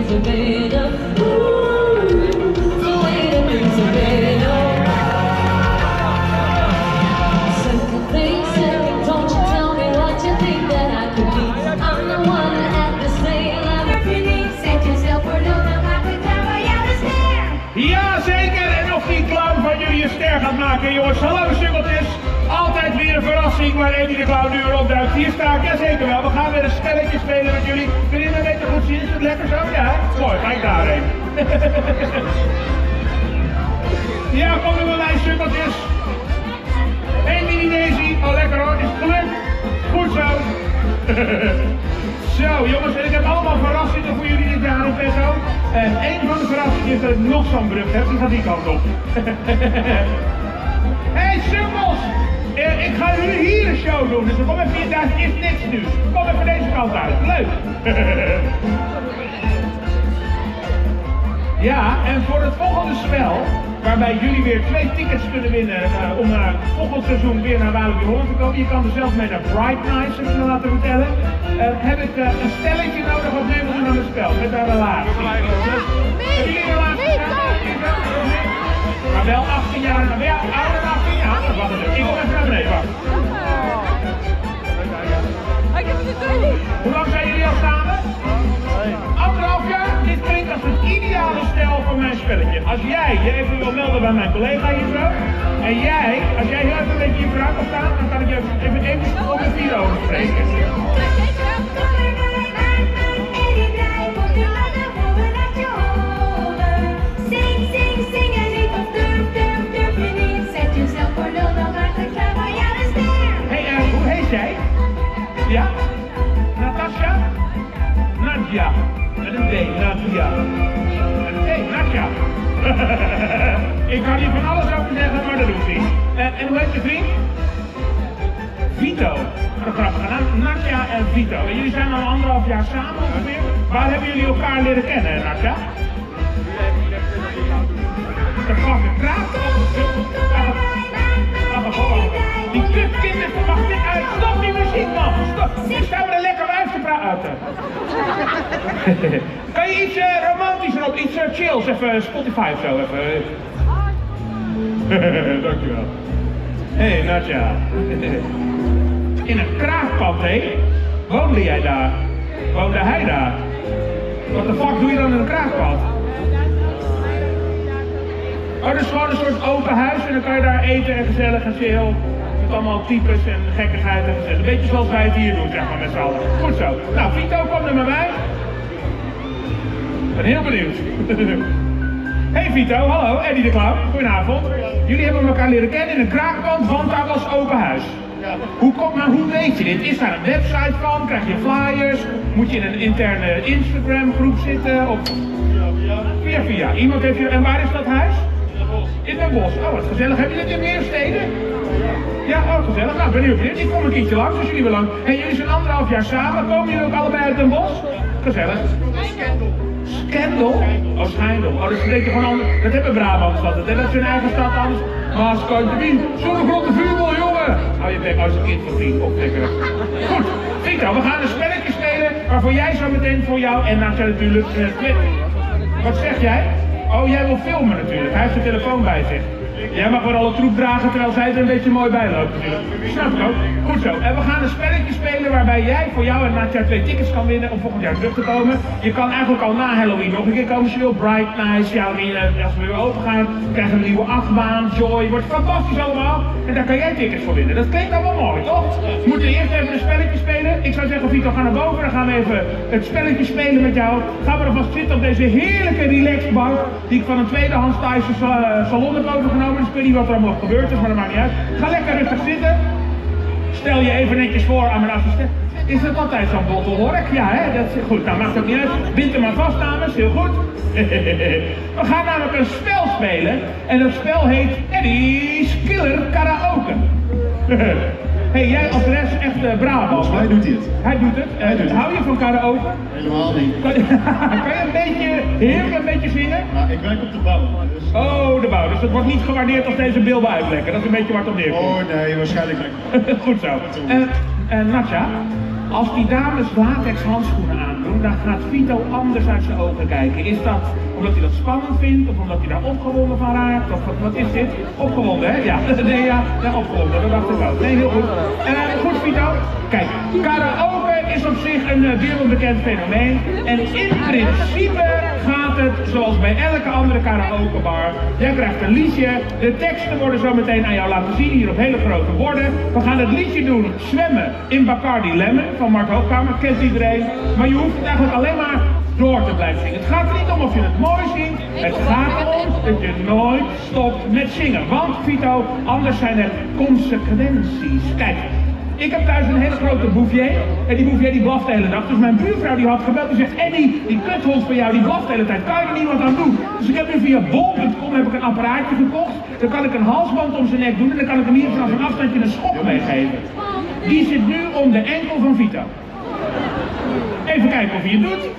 things are better. The way that things are better. Second thing, second, don't you tell me what you think that I could be. I'm the one that had to say, if you need, set yourself for no one I could tell you to stare. Ja, zeker. En of die clown van jullie een ster gaat maken, jongens. Hallo, sukkeltjes. Altijd weer een verrassing waar Eddie de Clown nu opduikt. Hier sta ik, jazeker wel. We gaan weer een spelletje spelen met jullie. Kun je me een beetje goed zien? Is het lekker zo? Ja, mooi. Kijk daarheen. Ja, kom er maar bij, sukkeltjes. Eén mini Daisy. Oh, lekker hoor. Is het gelukt? Goed zo. Zo, jongens. En ik heb allemaal verrassingen voor jullie dit jaar in petto. En één van de verrassingen is dat ik nog zo'n brug heb. Die gaat die kant op. Hey, sukkels! Ik ga jullie hier een show doen, dus kom even hier thuis, is niks nu. Kom even deze kant uit, leuk! Ja, en voor het volgende spel, waarbij jullie weer 2 tickets kunnen winnen om volgend seizoen weer naar Walibi Holland te komen. Je kan er zelf mee naar Bright Nights, heb ik me laten vertellen. Heb ik een stelletje nodig op deel doen aan het spel, met een relatie. Hebben jullie een relatie? Maar wel 18 jaar, maar wel ouder dan 18 jaar. Wacht even, ik kom even naar beneden, wacht. Hoe lang zijn jullie al samen? 1,5 jaar? Dit klinkt als het ideale stel voor mijn spelletje. Als jij je even wil melden bij mijn collega hier zo. En jij, als jij heel even een beetje je vrouw kan staan, dan kan ik je even op de video spreken. Jij? Ja? Natasja? Nadja. Met een D, Nadja. Met een D, Nadja. Ik kan hier van alles over zeggen, maar dat doet niet. En hoe heet je vriend? Vito. Wat grappig. Nadja en Vito. En jullie zijn al 1,5 jaar samen ongeveer. Waar hebben jullie elkaar leren kennen, Nadja? De grappige kraak. Die kutkinderen, mag dit uit. Stop die muziek, man. Stop. Ik sta er lekker uit te praten. Kan je iets romantischer op, iets chills, even Spotify of zo, even. Dankjewel. Hé, Nadja. In een kraakpand, hé? Woonde jij daar? Woonde hij daar? Wat de fuck doe je dan in een kraakpand? Oh, dat is gewoon een soort open huis en dan kan je daar eten en gezellig en chill. Met allemaal types en gekkigheid en gezellig. Een beetje zoals wij het hier doen, zeg maar, met z'n allen. Goed zo. Nou, Vito, kom er maar bij. Ik ben heel benieuwd. Hey Vito, hallo, Eddie de Clown. Goedenavond. Jullie hebben elkaar leren kennen in een kraakpand, want daar was open huis. Hoe weet je dit? Is daar een website van? Krijg je flyers? Moet je in een interne Instagram groep zitten? Of... Via. Iemand heeft je... En waar is dat huis? In Den Bosch. Oh, wat gezellig. Heb je dit in meer steden? Ja, oh, gezellig. Nou, ben heel benieuwd. Ik kom een keertje langs, dus jullie wel lang. En jullie zijn 1,5 jaar samen. Komen jullie ook allebei uit Den Bosch? Gezellig. Scandal? Oh, Schijndel. Oh, dat spreekt je gewoon anders. Dat hebben Brabants altijd, hè? Dat is hun eigen stad anders. Maar als kan je wie? Zo'n grote vuurbal, jongen! Hou je bek als een kind van vriend optrekken. Goed, Vito, we gaan een spelletje spelen waarvoor jij zo meteen voor jou en Nadja natuurlijk. Wat zeg jij? Oh, jij wil filmen natuurlijk. Hij heeft zijn telefoon bij zich. Jij mag wel alle troep dragen terwijl zij er een beetje mooi bij loopt natuurlijk. Snap ik ook. Goed zo. En we gaan een spelletje spelen waarbij jij voor jou en Nadja 2 tickets kan winnen om volgend jaar terug te komen. Je kan eigenlijk al na Halloween nog een keer komen als je wil. Bright Nights, ja, als we weer open gaan, krijgen we een nieuwe achtbaan, Joy. Wordt fantastisch allemaal. En daar kan jij tickets voor winnen. Dat klinkt allemaal mooi, toch? We moeten eerst even een spelletje spelen. Ik zou zeggen, Vito, ga naar boven. Dan gaan we even het spelletje spelen met jou. Gaan we er vast zitten op deze heerlijke relaxbank die ik van een tweedehands Thaise salon heb overgenomen. Dus ik weet niet wat er allemaal gebeurd is, maar dat maakt niet uit. Ga lekker rustig zitten. Stel je even netjes voor aan mijn assistent. Is dat altijd zo'n bottelhork? Ja, hè? Dat is goed. Nou, maakt ook niet uit. Bind hem maar vast, dames. Heel goed. We gaan namelijk een spel spelen. En dat spel heet Eddie's Killer Karaoke. Hey, jij als de rest echt Brabant. Volgens mij doet hij het. Hij doet het. Hou je van karaoke? Helemaal niet. Kan je een beetje, heel een beetje zingen? Nou, ik werk op de bouw. Dus... Oh, de bouw. Dus het wordt niet gewaardeerd als deze beelden uitlekken. Dat is een beetje waar het op neerkomt. Oh nee, waarschijnlijk niet. Goed zo. Nadja, als die dames latex handschoenen aankomen. doen, dan gaat Vito anders uit zijn ogen kijken. Is dat omdat hij dat spannend vindt, of omdat hij daar opgewonden van raakt? Of wat is dit? Opgewonden, hè? Ja, nee, ja, opgewonden, dat dacht ik ook. Nee, heel goed. Goed, Vito. Kijk, karaoke is op zich een wereldbekend fenomeen. En in principe gaat het zoals bij elke andere karaokebar. Jij krijgt een liedje, de teksten worden zo meteen aan jou laten zien, hier op hele grote borden. We gaan het liedje doen, Zwemmen in Bacardi Lemon, van Mark Hoogkamer, kent iedereen. Maar je hoeft het eigenlijk alleen maar door te blijven zingen. Het gaat er niet om of je het mooi zingt, het gaat erom dat je nooit stopt met zingen. Want, Vito, anders zijn er consequenties. Kijk. Ik heb thuis een hele grote bouvier. En die bouvier die blaft de hele dag. Dus mijn buurvrouw die had gebeld en zegt: Eddie, die kuthond van jou die blaft de hele tijd. Kan je er niet wat aan doen? Dus ik heb nu via bol.com heb ik een apparaatje gekocht. Dan kan ik een halsband om zijn nek doen en dan kan ik hem hier vanaf een afstandje een schop meegeven. Die zit nu om de enkel van Vito. Even kijken of hij het doet.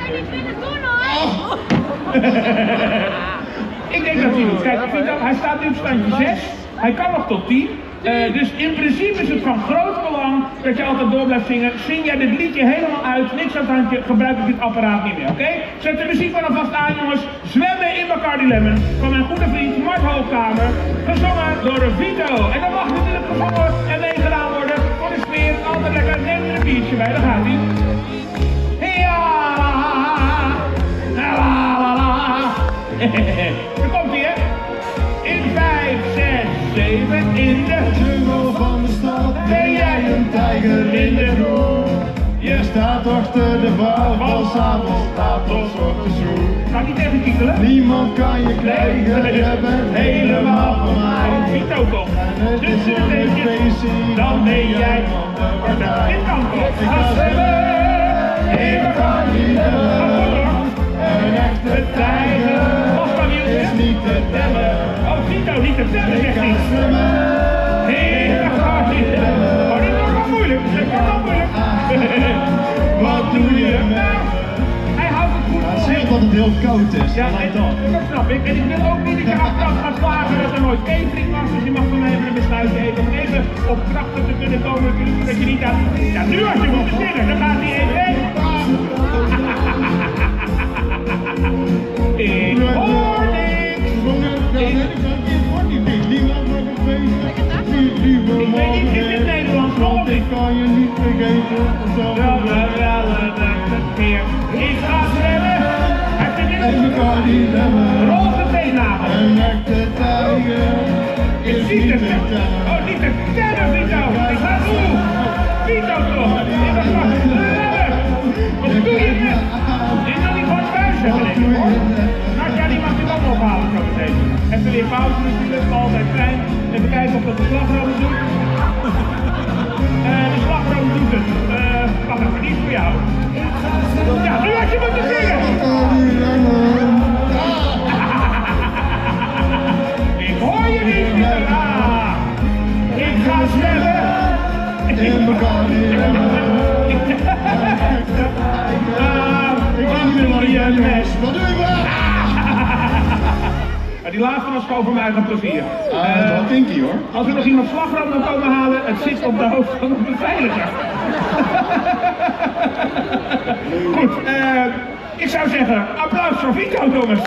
Ik denk dat hij het doet. Kijk, Vito, hij staat nu op standje 6. Hij kan nog tot 10. Dus in principe is het van groot belang dat je altijd door blijft zingen. Zing jij dit liedje helemaal uit, niks aan het handje, gebruik ik dit apparaat niet meer, oké? Zet de muziek maar alvast aan, jongens. Zwemmen in Bacardi Lemon van mijn goede vriend Mark Hoogkamer. Gezongen door Vito. En dan mag natuurlijk gezongen en meegedaan worden voor de sfeer. Altijd lekker, neem er een biertje bij, daar gaat hij. Ja, la la la. Daar komt hij, hè? In 5, 6, 7 in de jungle van de stad ben jij een tijger in de groen. Je staat achter de bar van s'avonds laat ons op de stoel. Ga niet even kietelen. Niemand kan je krijgen, je bent helemaal van mij. Vito toch? En het Dus is een een beetje, feestje, dan ben jij van de partij. dit kan toch? Ik ga zwemmen in Bacardi Lemon. Een echte tijger is niet te tellen. Oh, Vito, niet te tellen, Ik zegt ga hij. zwemmen Dat gaat niet. Oh, dit wordt wel moeilijk. Dit wordt wel moeilijk. Wat doe je Nou, hij houdt het goed Het vol. scheelt dat het heel koud is. Ja, dat snap ik. En ik wil ook niet dat je achteraf gaat klagen dat er nooit catering was. Dus je mag van mij even een besluitje eten om even op krachten te kunnen komen. Dat je niet aan... Ja, nu als je moet zingen, dan gaat hij even weg. Ik hoor niks. Ik weet niet, is dit Nederlands nog Ik kan je niet vergeten. Ik ga zwemmen. Heb je En dit? Bacardi Lemon. Roze teennagel. Een echte tijger is Niet niet te te tellen. tellen. Oh, niet te tellen, Vito. Ik ga doen. Vito toch. Ik ga zwemmen. Wat doe je net? Ik wil niet gewoon thuis hebben, denk ik, hoor. Nou, ja, die mag je ook ophalen zo meteen. Even weer pauze natuurlijk, altijd fijn. Even kijken of dat de slagroom doet. De slagroom doet het. Wacht even, niet voor jou. Ja, nu had je moeten zingen. Bacardi Lemon. Ik hoor je niet, Vito. Ik ga zwemmen. In Bacardi Lemon. Ik weet niet wat je mes. Wat doe je wel? Die laatste was gewoon voor mij eigen plezier. Wel kinky hoor. Als er nog iemand slagroom wil komen halen, het zit op de hoofd van de beveiliger. Goed, ik zou zeggen, applaus voor Vito, jongens.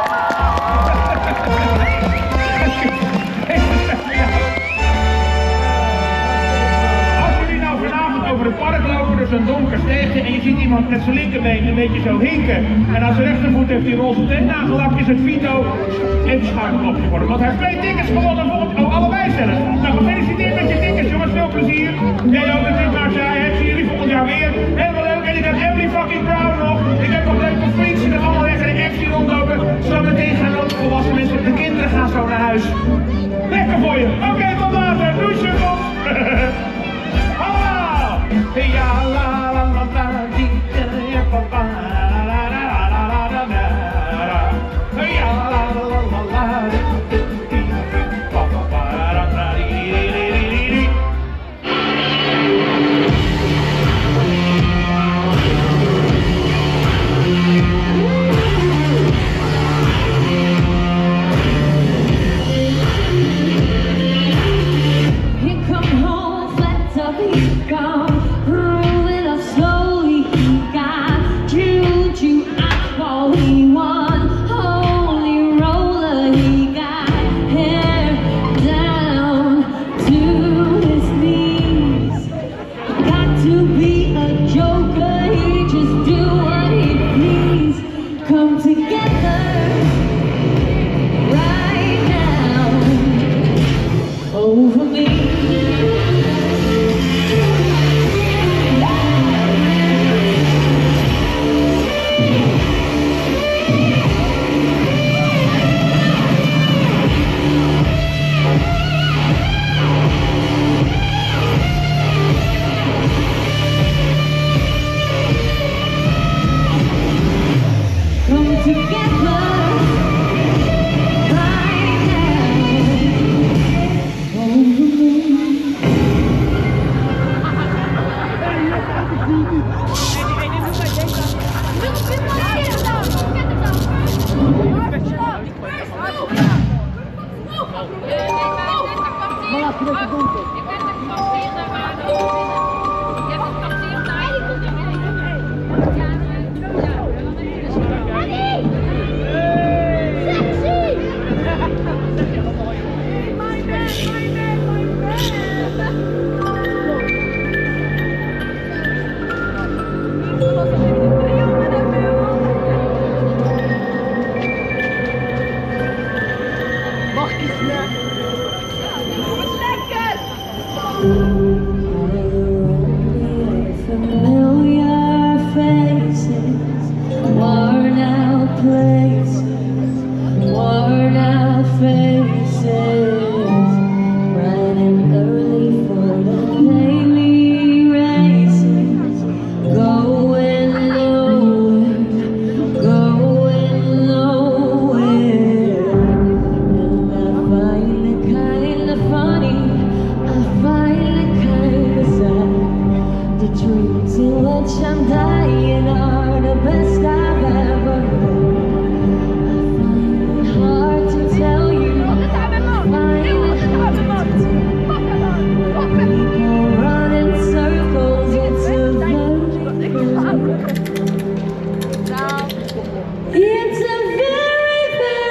Als jullie nou vanavond over het park lopen, dus een donker steegje, en je ziet iemand met zijn linkerbeen een beetje zo hinken, en aan zijn rechtervoet heeft hij roze teennagellak, is het Vito even schakelopje worden. Want hij heeft 2 tickets gewonnen, oh, allebei zelfs. Nou, gefeliciteerd met je tickets, jongens, veel plezier. Jij ook natuurlijk, maar ik zie jullie volgend jaar weer. Helemaal leuk, en ik heb Emily fucking Brown nog. Ik heb nog leuke freaks die er allemaal lekker in actie rondlopen. Zometeen gaan ook volwassen mensen, de kinderen gaan zo naar huis. Lekker voor je. Oké, tot later. Doei, sukkels. Ja, la la la la, die, ja, papa, la la la la la la la. Ja, la la la la, die, papa, la la die. over me. Come together right now over me. Familiar faces, worn out places, worn out faces, bright and early for the daily races, going nowhere, going nowhere. And I find it kinda funny, I find it kinda sad. The dreams in which I'm dying are the best I've ever known. I find it hard to tell you, I find it hard to tell. When people run in circles, it's a very, it's a very,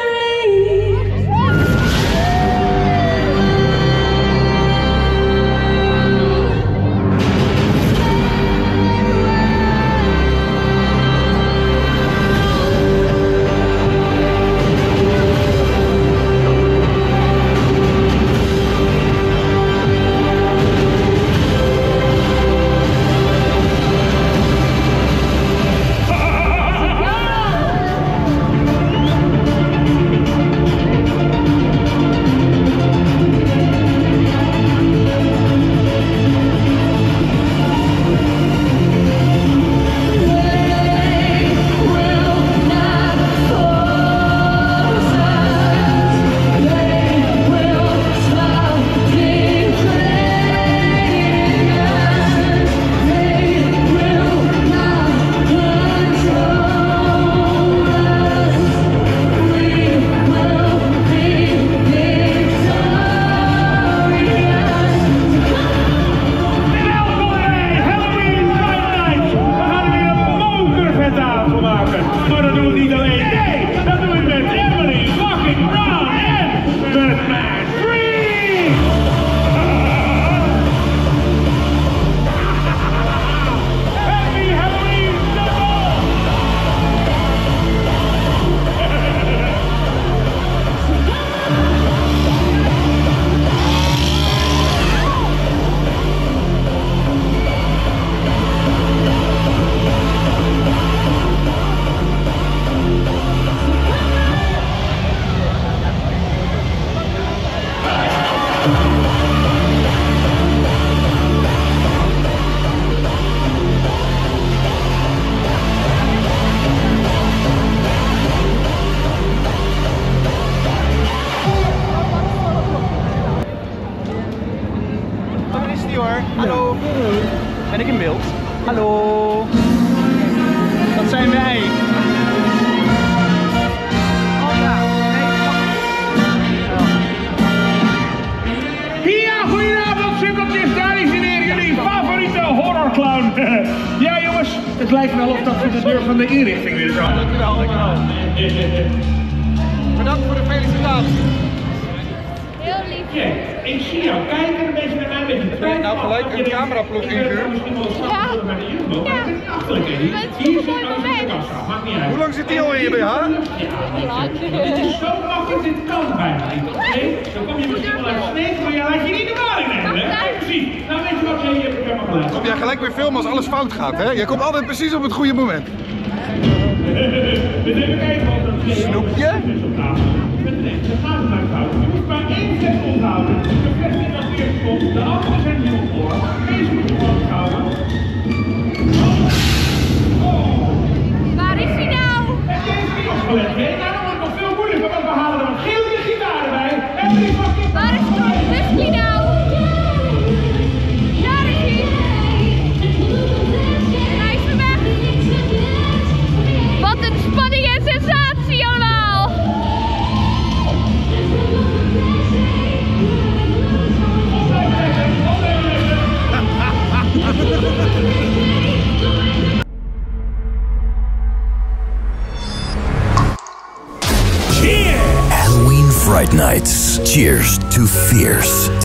Maar dat doen we niet alleen. Nee, dat doen we met Emily, Fucking Ron en met Matt Free. Happy Halloween, Hallo. Ben ik in beeld? Hallo. Dat zijn wij. Ja, goedenavond, sukkeltjes, dames en heren, jullie favoriete horrorclown. Ja jongens, het lijkt wel of dat voor de deur van de inrichting weer zo. Dankjewel, dankjewel. Bedankt voor de felicitatie. Heel lief. Ja, ik zie jou kijken, een beetje naar mij, een beetje Ben nou gelijk een cameraploeg ingehuurd? Hoe lang zit die al in je BH? Ja, het is zo makkelijk, dit kan bijna niet. Dan kom je misschien wel uit sneek, maar ja, laat je niet jij gelijk weer filmen als alles fout gaat, hè? Jij komt altijd precies op het goede moment. Dus even kijken wat dat is. Snoepje? Met de rechter gaat het maar fout. Je moet maar één set onthouden. De vecht in dat eerste komt, de andere zijn nu op voor. Deze moet je vasthouden. Waar is hij nou? En deze video's nee, nou dan wordt het nog veel moeilijker, want we halen er een gele gitaar erbij. En die fucking... Waar is hij nou? Daar is hij. Hij is weg. Wat een spanning en sensatie allemaal. Halloween Fright Nights. Cheers to Fierce.